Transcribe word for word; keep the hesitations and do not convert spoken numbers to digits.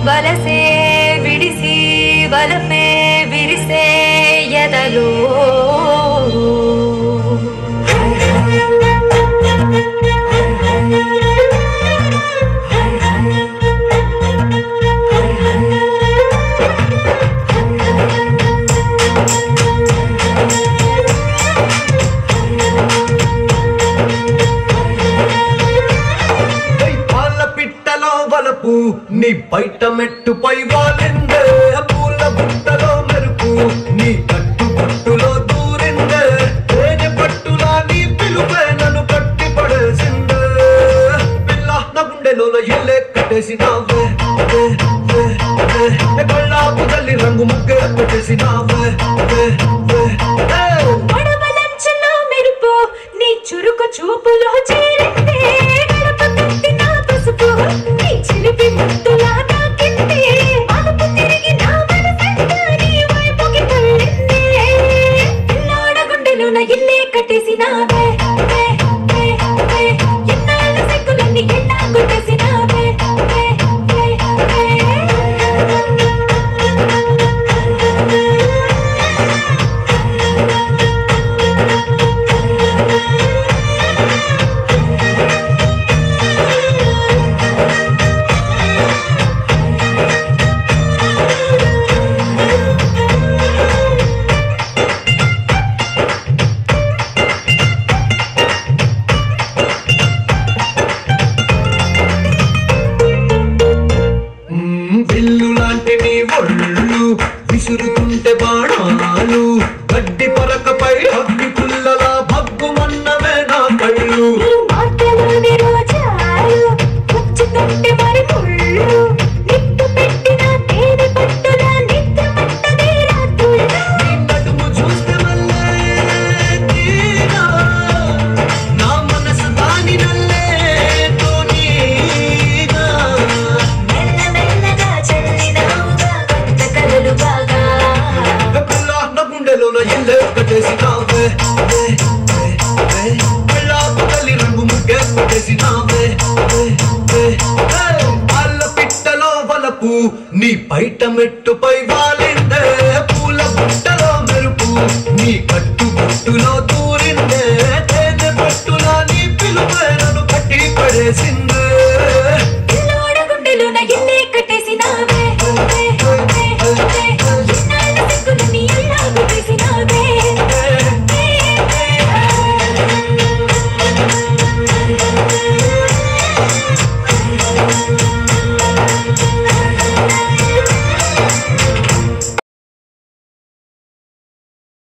వలసే విడిసి వలపే విరిసే ఎదలో నీ బయట మెట్టుపై వాలిందే పూల బుట్టలో మెరుపు నీ కట్టు పట్టులో దూరిందే తేనె పట్టులా నీ పిలుపే నన్ను కట్టి పడేసిందే పిల్ల నా గుండెలో ఇల్లే కట్టేసినావే కళ్ళాపు తల్లి రంగు ముగ్గే పెట్టేసినావే మెరుపు నీ చురుకు చూపులో చేరిందే ఇల్లే కట్టేసినావే ఎన్నాళ్ళ సెక్కులన్నీ ఎన్నా కొట్టేసినావే విల్లు లాంటి నీ ఒళ్ళు విసురుతుంటే బాణాలు గడ్డి పరకపై అగ్ని పుల్లలా భగ్గుమన్నవే నా కళ్ళు నడుము చూస్తే మళ్ళీ నా మనసు దాని నల్లే ఇల్లే కట్టేసినావే పిల్లాపు తల్లి రంగు ముగ్గే పెట్టేసినావే అల్ల పిట్టలో వలపు నీ బయట మెట్టుపై వాలిందే పూల బుట్టలో మెరుపు నీ కట్టు బుట్టులో దూరిందే తేనె పట్టులా నీ పిలుపే నన్ను కట్టి పడేసింది